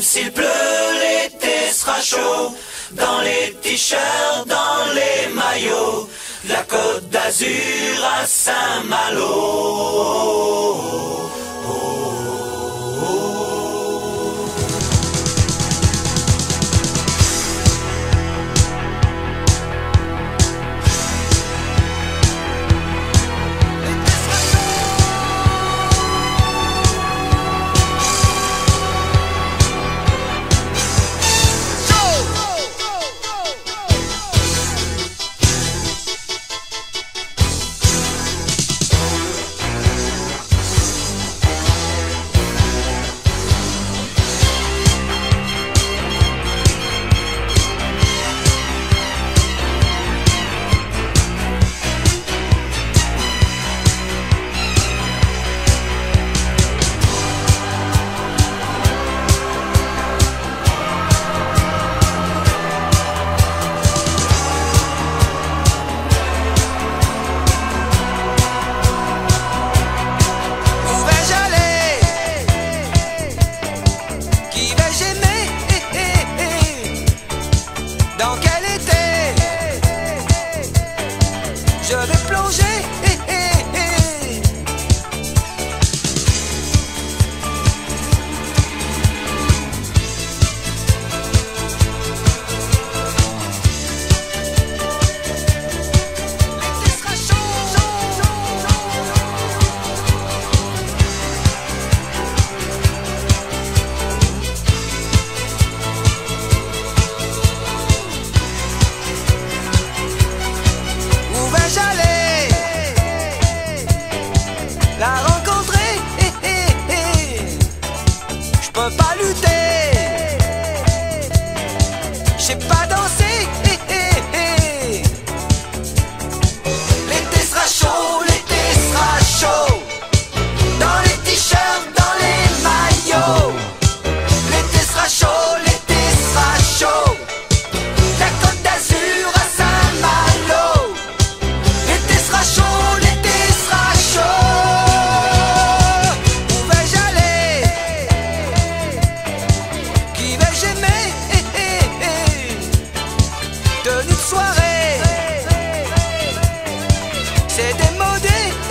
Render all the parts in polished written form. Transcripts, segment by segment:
s'il pleut, l'été sera chaud. Dans les t-shirts, dans les maillots, de la Côte d'Azur à Saint-Malo. Dans quel été je vais plonger? L'été sera chaud. J'allais la rencontrer, je peux pas lutter, je sais pas danser. L'été sera chaud, l'été sera chaud. Dans les t-shirts, dans les maillots. L'été sera chaud, l'été sera chaud. La Côte d'Azur à Saint-Malo. L'été sera chaud, l'été sera chaud. Où vais-je aller? Qui vais-je aimer? Tenue de soirée, c'est démodé.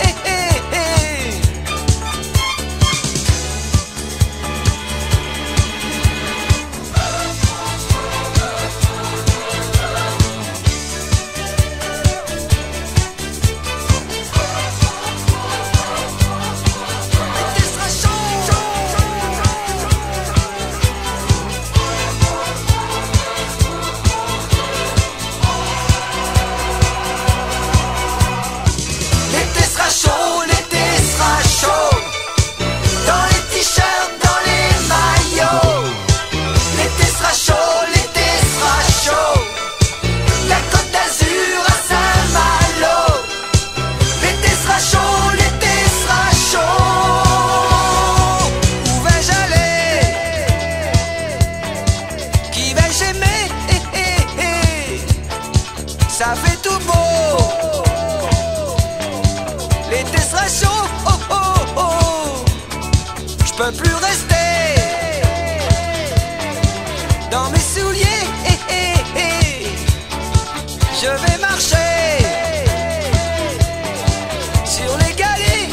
L'été sera chaud, l'été sera chaud. Dans les t-shirts, dans les maillots. L'été sera chaud, l'été sera chaud. La Côte d'Azur à Saint-Malo. L'été sera chaud, l'été sera chaud. Où vais-je aller? Qui vais-je aimer? Ça fait tout beau. L'été sera chaud, oh oh oh. Je peux plus rester dans mes souliers. Je vais marcher sur les galets.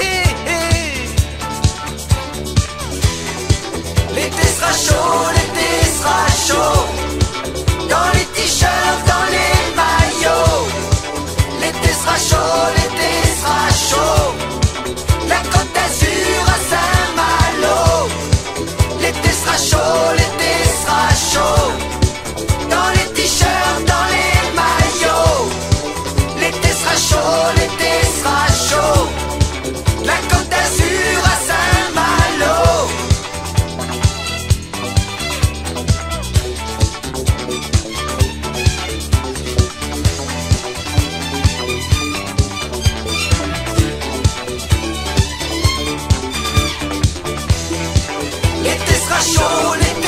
L'été sera chaud, l'été sera chaud. Dans les t-shirts, dans les maillots. L'été sera chaud, l'été sera chaud. La Côte d'Azur à Saint-Malo. L'été sera chaud, l'été sera chaud. Dans les t-shirts, dans les maillots. L'été sera chaud, l'été sera chaud. La Côte d'Azur à Saint-Malo. L'été sera chaud, l'été